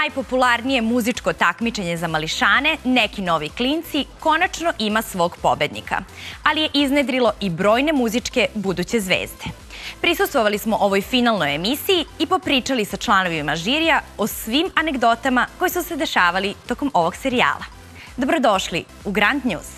Najpopularnije muzičko takmičenje za mališane, Neki novi klinci, konačno ima svog pobednika, ali je iznedrilo i brojne muzičke buduće zvezde. Prisustvovali smo ovoj finalnoj emisiji i popričali sa članovima žirija o svim anegdotama koje su se dešavali tokom ovog serijala. Dobrodošli u Grand News.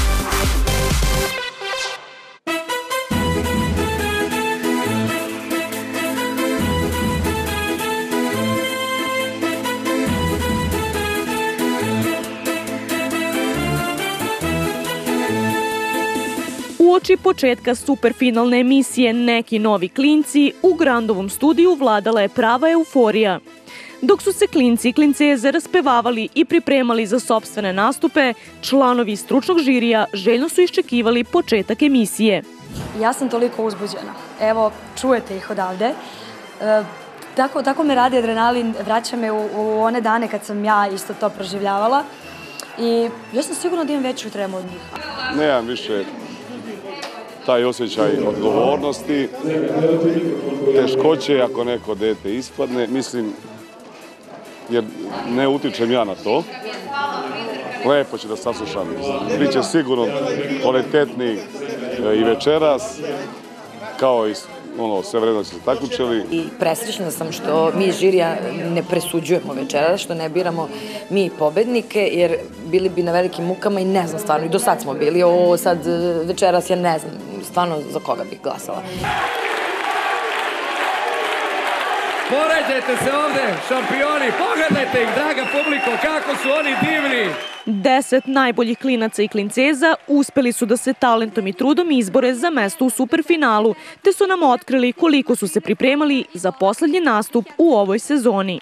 Uoči početka superfinalne emisije Neki novi klinci, u Grandovom studiju vladala je prava euforija. Dok su se klinci i klinceze raspevavali i pripremali za sopstvene nastupe, članovi stručnog žirija željno su iščekivali početak emisije. Ja sam toliko uzbuđena. Evo, čujete ih odavde. Tako me radi adrenalin, vraća me u one dane kad sam ja isto to proživljavala. I ja sam sigurna da imam veću tremu od njih. Nemam više taj osjećaj odgovornosti, teškoće ako neko dete ispadne, mislim, jer ne utičem ja na to. Lepo će da saslušam. Biće sigurno kvalitetni i večeras, kao i sve vreme se takmičili. I presrećna sam što mi iz žirija ne presuđujemo večeras, što ne biramo mi pobednike, jer bili bi na velikim mukama i ne znam stvarno, i do sad smo bili, sad večeras ja ne znam stvarno za koga bih glasala. Porađajte se ovde, šampioni, pogledajte ih, draga publiko, kako su oni divni! 10 najboljih klinaca i klinceza uspeli su da se talentom i trudom izbore za mesto u superfinalu, te su nam otkrili koliko su se pripremali za poslednji nastup u ovoj sezoni.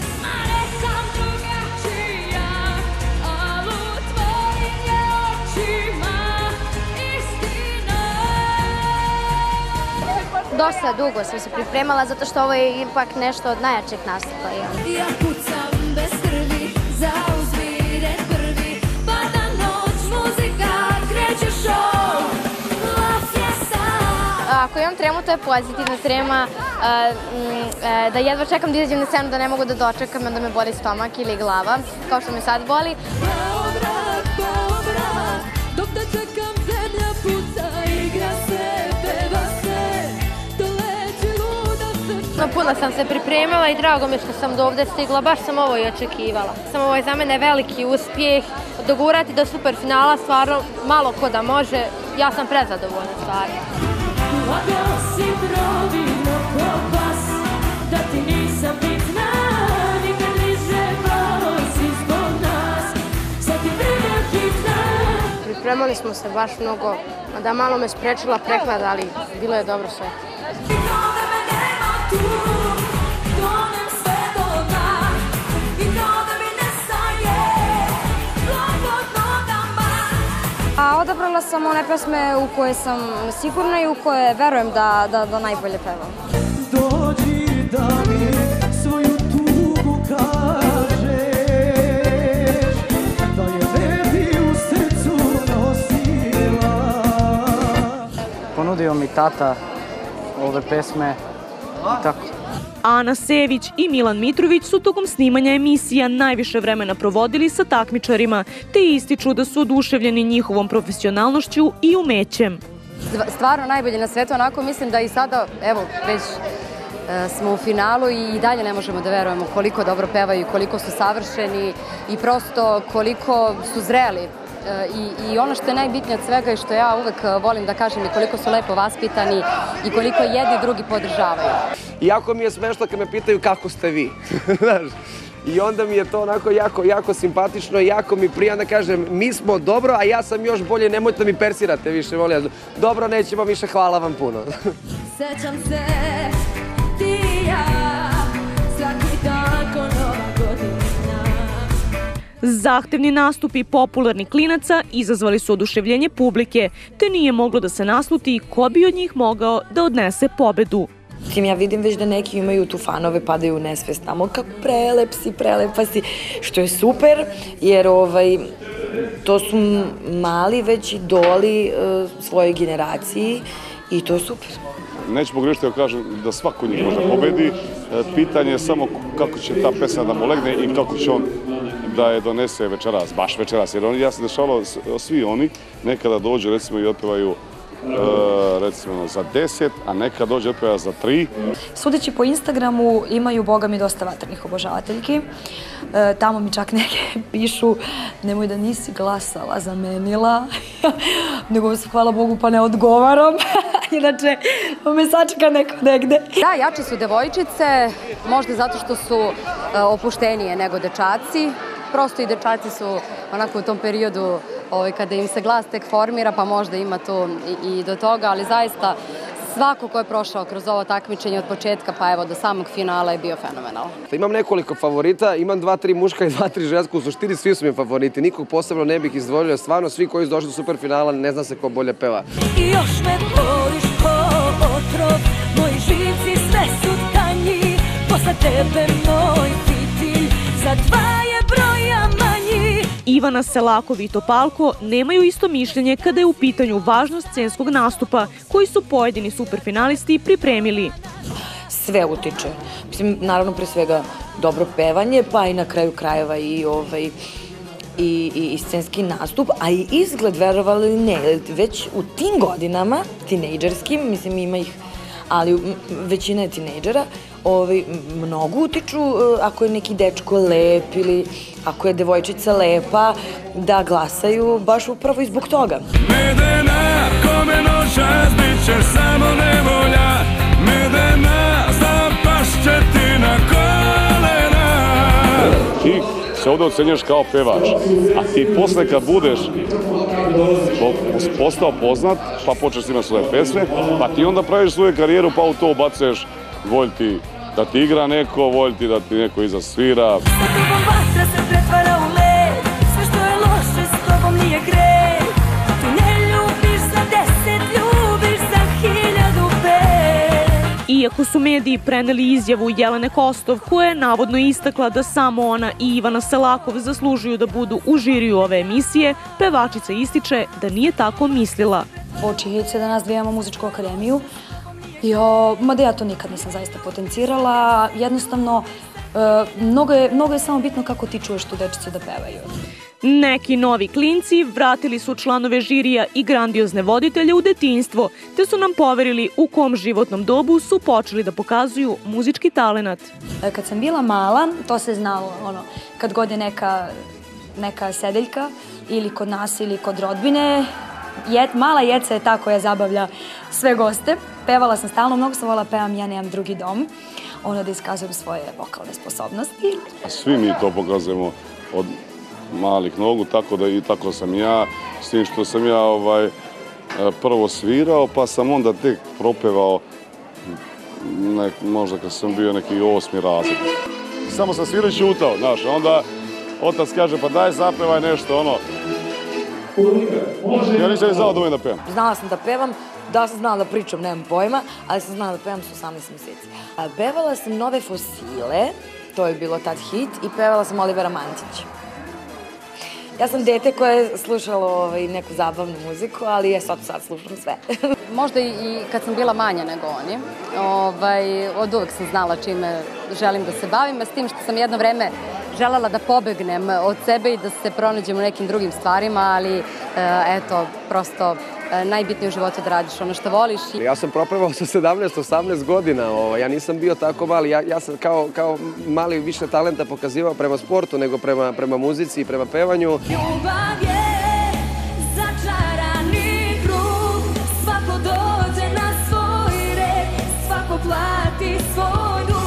Dosta dugo sam se pripremala, zato što ovo je ipak nešto od najjačih nastupa. Ja pucam bez krvi, zauzmi red prvi, pada noć, muzika, kreće show, la fiesta. Ako imam tremu, to je pozitivna trema, da jedva čekam da izađem na scenu, da ne mogu da dočekam, onda me boli stomak ili glava, kao što me sad boli. Beograd, Beograd, dok da čekam zemlja puca, igra se, peva se. Puno sam se pripremila i drago mi je što sam do ovde stigla, baš sam ovo i očekivala. Ovo je za mene veliki uspjeh, dogurati do superfinala, stvarno malo ko da može, ja sam prezadovoljna stvarno. Pripremali smo se baš mnogo, da malo me sprečila prehlada, ali bilo je dobro sve. Odabrala sam one pesme u koje sam sigurna i u koje verujem da najbolje pevam. Dođi da mi svoju tugu kažeš, da je tebi u srcu nosila. Ponudio mi tata ove pesme i tako. Ana Sević i Milan Mitrović su tokom snimanja emisija najviše vremena provodili sa takmičarima, te ističu da su oduševljeni njihovom profesionalnošću i umećem. Stvarno najbolje na svetu, onako mislim da i sada, evo, već smo u finalu i dalje ne možemo da verujemo koliko dobro pevaju, koliko su savršeni i prosto koliko su zreli. I ono što je najbitnije od svega i što ja uvek volim da kažem je koliko su lepo vaspitani i koliko jedni drugi podržavaju. Jako mi je smešno kad me pitaju kako ste vi. I onda mi je to onako jako simpatično i jako mi prija da kažem mi smo dobro, a ja sam još bolje, nemojte da mi persirate više, molim vas. Dobro, nećemo više, hvala vam puno. Sećam se ti i ja, svaki dan ko nova godina. Zahtevni nastupi popularnih klinaca izazvali su oduševljenje publike, te nije moglo da se nasluti ko bi od njih mogao da odnese pobedu. Ja vidim već da neki imaju tu fanove, padaju u nesvest tamo, kako prelep si, prelepa si, što je super, jer to su mali već idoli svojoj generaciji i to je super. Neću pogrešiti da kažem da svako njih može pobedi. Pitanje je samo kako će ta pesma da mu legne i kako će on da je donese večeras, baš večeras. Jer ja se dešavalo, svi oni nekada dođu recimo i otpevaju recimo za 10, a nekada dođe otpeva za 3. Sudeći po Instagramu imaju, boga mi, dosta vatrnih obožavateljki. Tamo mi čak neke pišu, nemoj da nisi glasala, zamenila, nego hvala Bogu pa ne odgovaram. Inače, me sačeka neko negde. Da, jače su devojčice, možda zato što su opuštenije nego dečaci. Prosto i dečaci su onako u tom periodu kada im se glas tek formira, pa možda ima tu i do toga, ali zaista svako ko je prošao kroz ovo takmičenje od početka pa evo do samog finala je bio fenomenalan. Imam nekoliko favorita, imam 2-3 muška i 2-3 ženska, u suštini svi su mi favoriti, nikog posebno ne bih izdvojio, stvarno svi koji su došli do superfinala ne zna se ko bolje peva. I još me boliš ko otrov, moji živci sve su tanji, posle tebe moj fitilj za 2 je broja manji. Ivana Selakov i Topalko nemaju isto mišljenje kada je u pitanju važnost scenskog nastupa koji su pojedini superfinalisti pripremili. Sve utiče. Mislim, naravno, pre svega dobro pevanje, pa i na kraju krajeva i scenski nastup, a i izgled, verovali ne, već u tim godinama, tinejdžerskim, mislim ima ih, ali većina je tinejdžera, mnogo utiču ako je neki dečko lep ili ako je devojčica lepa, da glasaju baš upravo i zbog toga. Medena, kome noćas bit će samo nevolja, Medena, zapašće ti na kolena. Ti se ovdje ocenješ kao pevač, a ti posle kad budeš postao poznat, pa počeš snimati svoje pesme, pa ti onda praviš svoju karijeru, pa u to ubacuješ, volj ti da ti igra neko, volj ti da ti neko iza svira. Sa tobom vatra se pretvara u led, sve što je loše s tobom nije grej. Tu ne ljubiš za 10, ljubiš za 1005. Iako su mediji preneli izjavu Jelene Kostov, koja je navodno istakla da samo ona i Ivana Selakov zaslužuju da budu u žiriju ove emisije, pevačica ističe da nije tako mislila. Činjenica da nas dve imamo muzičku akademiju, mada ja to nikad nisam zaista potencirala, jednostavno mnogo je samo bitno kako ti čuješ tu dečicu da pevaju. Neki novi klinci vratili su članove žirija i grandiozne voditelje u detinjstvo, te su nam poverili u kom životnom dobu su počeli da pokazuju muzički talenat. Kad sam bila mala, to se znalo, kad god je neka sedeljka ili kod nas ili kod rodbine, mala Jeca je ta koja zabavlja sve goste. Pevala sam stalno, mnogo sam volila pevam Ja nemam drugi dom, da iskazujem svoje vokalne sposobnosti. Svi mi to pokazujemo od malih nogu, tako da i tako sam ja, s tim što sam ja prvo svirao, pa sam onda tek propevao možda kad sam bio neki 8. razred. Samo sam svirao i ćutao, znaš, onda otac kaže pa daj zapevaj nešto, Ja nisam znao da umem da pevam. Znala sam da pevam, da sam znala da pričam, nemam pojma, ali sam znala da pevam s 18 meseci. Pevala sam Nove fosile, to je bilo tad hit, i pevala sam Olivera Mantića. Ja sam dete koje je slušalo neku zabavnu muziku, ali sad slušam sve. Možda i kad sam bila manja nego oni, od uvek sam znala čime želim da se bavim, s tim što sam jedno vreme želela da pobegnem od sebe i da se pronađem u nekim drugim stvarima, ali eto, prosto najbitnije u životu da radiš ono što voliš. Ja sam propevao sa 17-18 godina, ja nisam bio tako mali, ja sam kao mali više talenta pokazivao prema sportu nego prema muzici i prema pevanju. Ljubav je začarani krug, svako dođe na svoj red, svako plati svoj dug.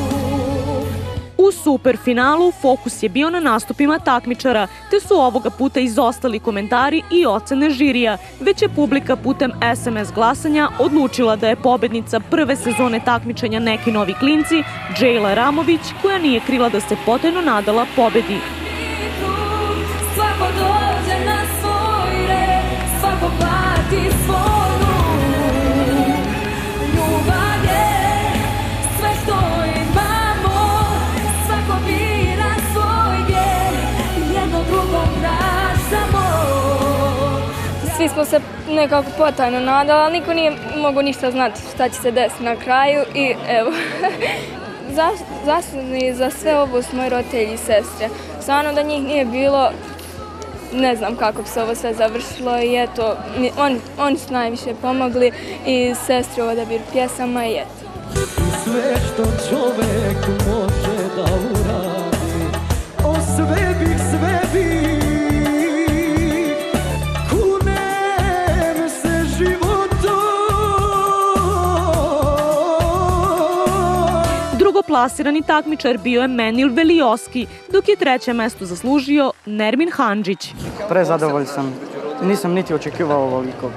U superfinalu fokus je bio na nastupima takmičara, te su ovoga puta izostali komentari i ocene žirija, već je publika putem SMS glasanja odlučila da je pobednica prve sezone takmičenja Neki novi klinci, Džejla Ramović, koja nije krila da se potajno nadala pobedi. Svako dođe na svoj red, svako plati svoj dug. Ljubav je sve što imamo, svako bira svoj vijek, jedno drugom praštamo. Svi smo se nekako potajno nadali, ali niko nije mogao ništa znati šta će se desiti na kraju i evo, zaslužni za sve ovo su moji roditelji i sestre. Stvarno da njih nije bilo, ne znam kako bi se ovo sve završilo i eto, oni su najviše pomogli i sestre u odabiru pjesama i eto. Sve što čovek može da uradi, o sve bih, kunem se životom. Drugoplasirani takmičar bio je Menil Velioski, dok je treće mesto zaslužio Nermin Handžić. Prezadovolj sam, nisam niti očekivao ovoliko.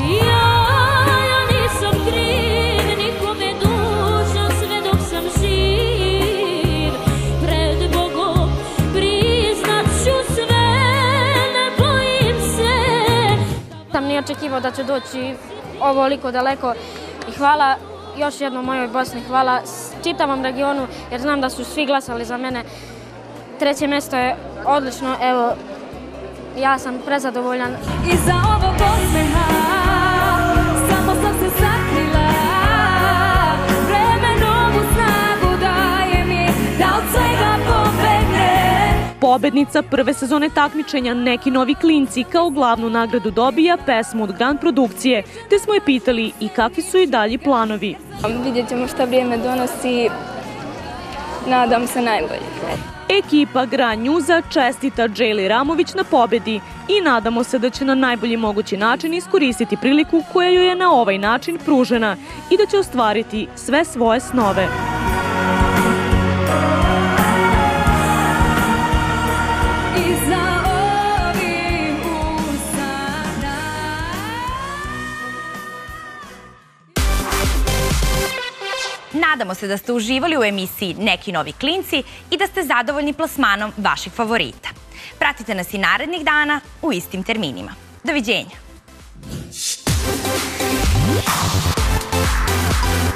Sam nije očekivao da će doći ovoliko daleko i hvala još jednom mojoj Bosni, hvala čitavom regionu jer znam da su svi glasali za mene. Treće mjesto je odlično, evo, ja sam prezadovoljan. Iza ovog osmeha samo sam se sakrila, vreme novu snagu daje mi da od svega pobegne. Pobednica prve sezone takmičenja Neki novi klinci kao glavnu nagradu dobija pesmu od Grand produkcije, te smo je pitali i kakvi su i dalji planovi. Vidjet ćemo šta vrijeme donosi, nadam se najbolje. Ekipa Grand Newsa čestita Džejli Ramović na pobedi i nadamo se da će na najbolji mogući način iskoristiti priliku koja joj je na ovaj način pružena i da će ostvariti sve svoje snove. Nadamo se da ste uživali u emisiji Neki novi klinci i da ste zadovoljni plasmanom vaših favorita. Pratite nas i narednih dana u istim terminima. Doviđenja!